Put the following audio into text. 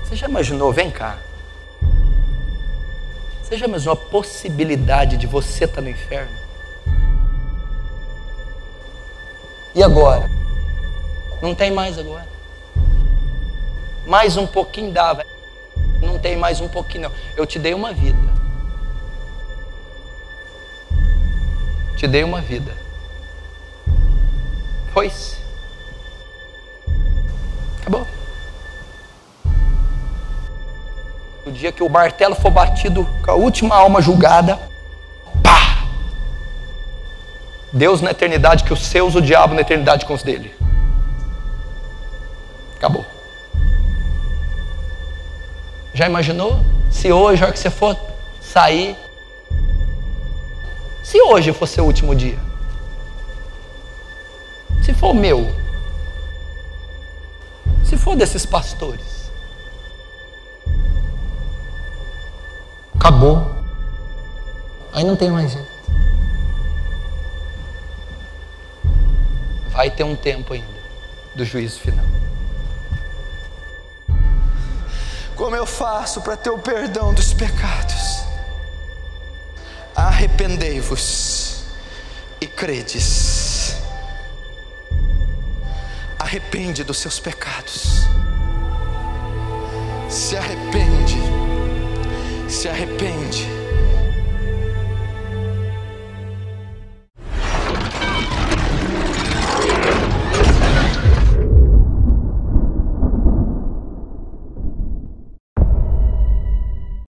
Você já imaginou, vem cá, você já imaginou a possibilidade de você estar no inferno? E agora? Não tem mais agora. Mais um pouquinho dava. Não tem mais um pouquinho não. Eu te dei uma vida. Te dei uma vida. Foi-se. Acabou. O dia que o martelo for batido com a última alma julgada, pá! Deus na eternidade com os seus, o diabo na eternidade com os dele. Acabou. Já imaginou? Se hoje, a hora que você for sair, se hoje for seu último dia, se for o meu, se for desses pastores, acabou. Aí não tem mais jeito. Vai ter um tempo ainda do juízo final. Como eu faço para ter o perdão dos pecados? Arrependei-vos e credes. Arrepende dos seus pecados. Se arrepende. Se arrepende.